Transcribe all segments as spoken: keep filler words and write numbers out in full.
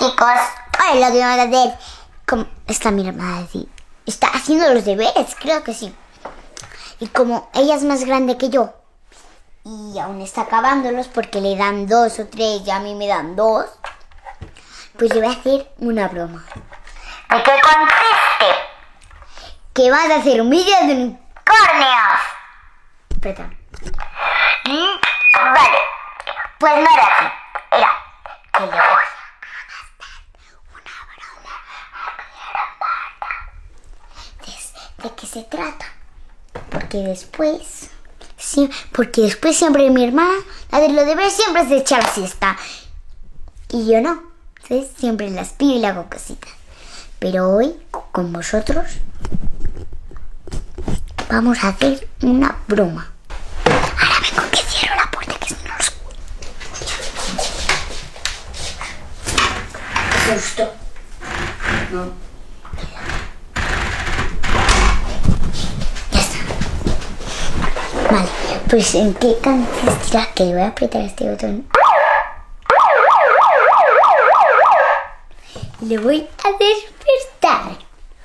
chicos, hoy lo que vamos a hacer, como está mi hermana decir, está haciendo los deberes, creo que sí. Y como ella es más grande que yo y aún está acabándolos porque le dan dos o tres y a mí me dan dos, pues le voy a hacer una broma. ¿De qué consiste? Que vas a hacer un vídeo de unicornios. Perdón. Mm, vale, pues no era así, era que le voy a ¿de qué se trata? Porque después, sí, porque después siempre mi hermana, la de los deberes siempre se echa la siesta y yo no, entonces siempre las pido y le hago cositas. Pero hoy con vosotros vamos a hacer una broma. Ahora vengo que cierro la puerta que si no los escucho. ¿Qué susto? No. Vale, pues ¿en qué consistirá? Que voy a apretar este botón. Le voy a despertar.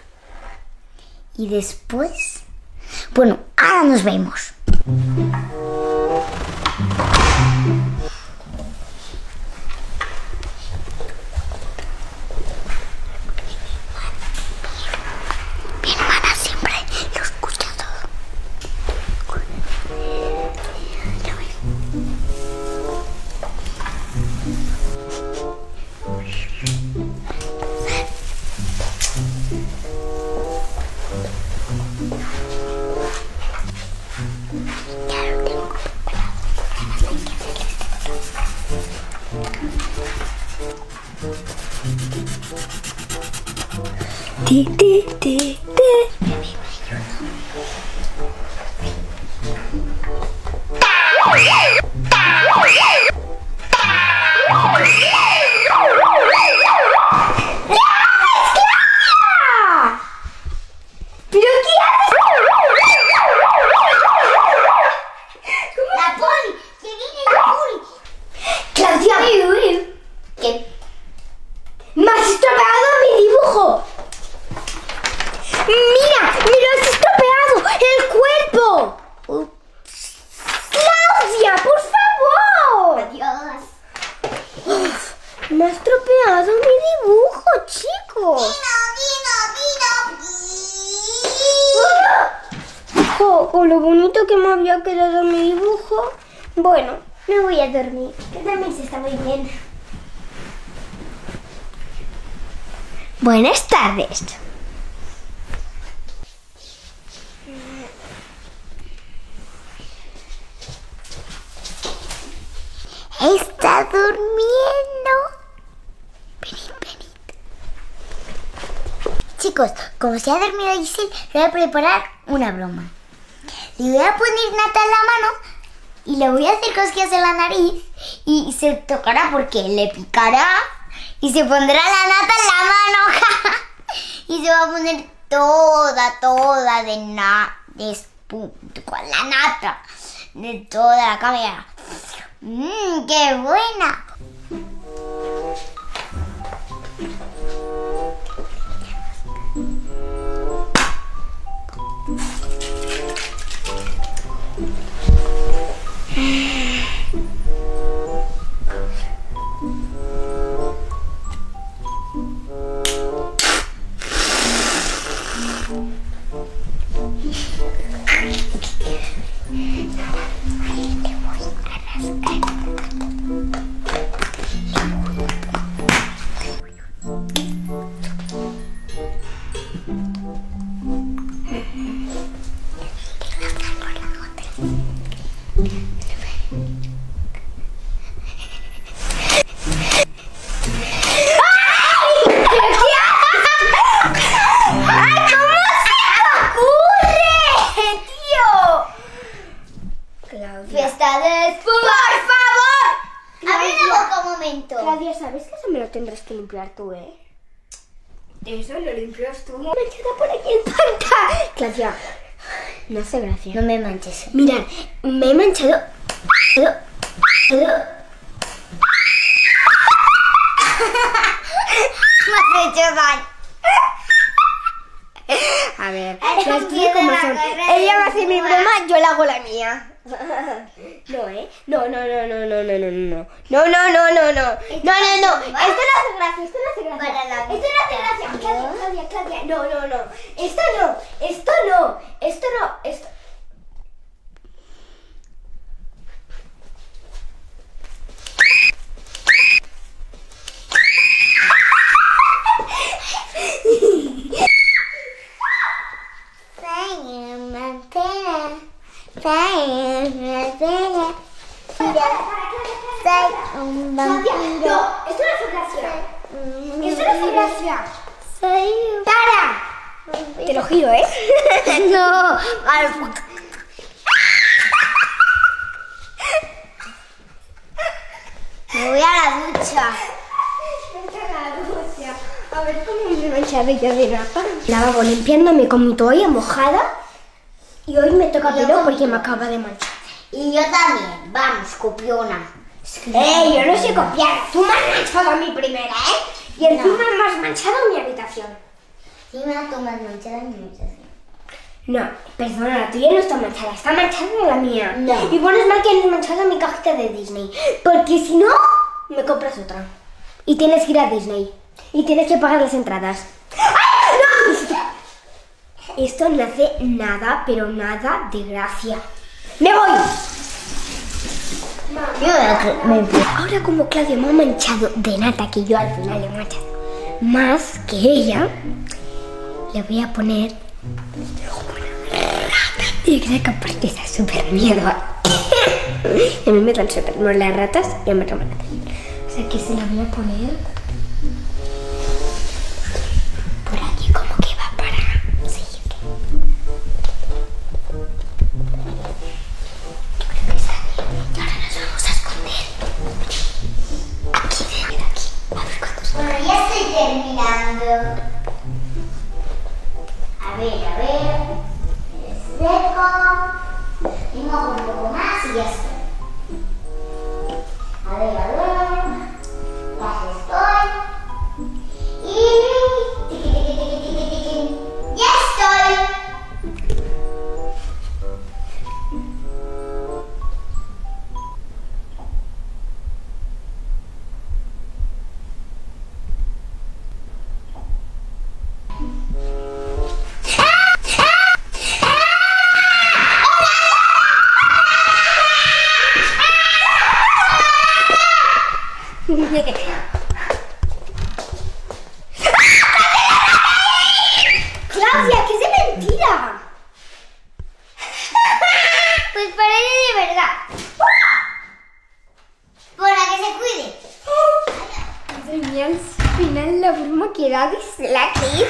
Y después... Bueno, ahora nos vemos. Mi hermana siempre lo escucha todo. Ti, ti, ti, ti. ¿Pero qué haces? La poli, que viene la poli. Claudia, ¿qué? ¡Me has estropeado mi dibujo! ¡Mira! ¡Me lo has estropeado! ¡El cuerpo! Ups. ¡Claudia, por favor! Adiós. Uf, me ha estropeado mi dibujo, chicos. Vino, vino, vino. Oh, con lo bonito que me había quedado mi dibujo. Bueno, me voy a dormir, que también se está muy bien. Buenas tardes. Está durmiendo. Venid, venid. Chicos, como se ha dormido Giselle, le voy a preparar una broma. Le voy a poner nata en la mano y le voy a hacer cosquillas en la nariz y se tocará porque le picará y se pondrá la nata en la mano. Y se va a poner toda, toda de nata, de espuma, con la nata de toda la cámara. Mmm, qué buena. Claudia, ¿sabes que eso me lo tendrás que limpiar tú, eh? Eso lo limpias tú. Manchada por aquí el pantalón. Claudia, no hace gracia. No me manches. Mirad, me he manchado. has hecho daño. A ver, las cosas como son. Ella va a hacer mi broma, yo le hago la mía. No, ¿eh? No, no, no, no, no, no, no, no. No, no, no, no, no. No, no, no. Esto no hace gracia, esto no hace gracia. Para la Esto no hace gracia. Claudia, Claudia, Claudia. No, no, no. Esto no, esto no, esto no, esto. Soy un vampiro. No, esto no hace gracia. Esto no hace gracia. Soy un ¡Para! Te lo giro, ¿eh? No. Me voy a la ducha. A ver cómo me he manchado yo de nata. Lavabo limpiándome con mi toalla mojada. Y hoy me toca pelo porque me acaba de manchar. Y yo también. Vamos, copiona. ¡Eh! Yo no sé copiar. Tú me has manchado a mí primera, ¿eh? Y encima me has manchado mi habitación. Encima tú me has manchado en mi habitación. No, perdona, la tuya no está manchada, está manchada la mía. No. Y pones mal que has manchado mi cajita de Disney. Porque si no, me compras otra. Y tienes que ir a Disney. Y tienes que pagar las entradas. ¡Ay, no! Esto no hace nada, pero nada de gracia. ¡Me voy! Yo me... Ahora como Claudia me ha manchado de nata, que yo al final le he manchado más que ella, le voy a poner una rata. Y creo que aparte está súper miedo. Y a mí me dan súper miedo las ratas y a mí me dan. O sea que se la voy a poner por aquí, como que va para seguir. Bueno, ya estoy terminando. A ver, a ver. Me seco. Y mojo un poco más y ya estoy. A ver, a ver. Ya estoy. Y... tiqui, tiqui, tiqui, tiqui, tiqui. ¡Ya estoy! ¡Claudia, que es de mentira! Pues parece de verdad. Para que se cuide. Madre mía, al final la broma que Daddy se la ha creído.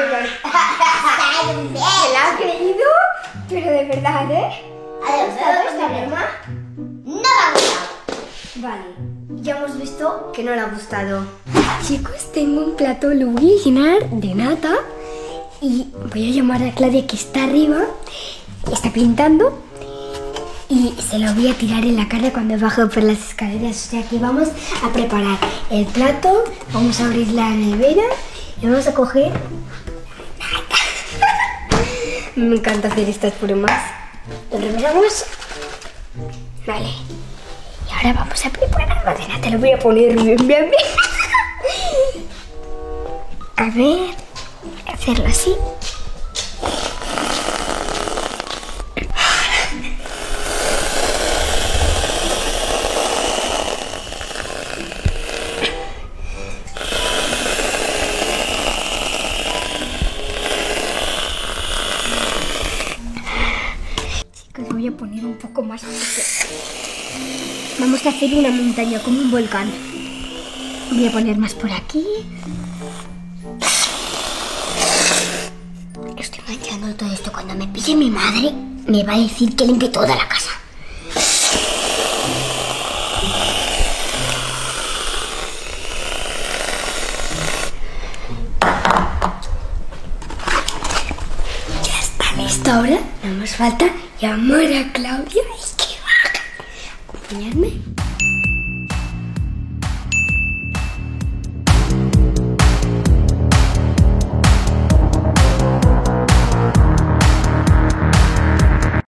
Se la ha creído, pero de verdad, ¿eh? ¿Te ha gustado esta broma? No me ha gustado. Vale, ya hemos visto que no le ha gustado. Chicos, tengo un plato, lo voy a llenar de nata y voy a llamar a Claudia, que está arriba, está pintando, y se lo voy a tirar en la cara cuando bajo por las escaleras. O sea que vamos a preparar el plato, vamos a abrir la nevera y vamos a coger nata. Me encanta hacer estas bromas. Lo revelamos. Vale. Y ahora vamos a preparar la cena. Te lo voy a poner bien, bien, bien. A ver, hacerlo así. Chicos, voy a poner un poco más porque vamos a hacer una montaña como un volcán. Voy a poner más por aquí. Estoy manchando todo esto. Cuando me pille mi madre, me va a decir que limpie toda la casa. Ya está listo ahora. Nada más falta llamar a Claudia y que baje. Acompañadme.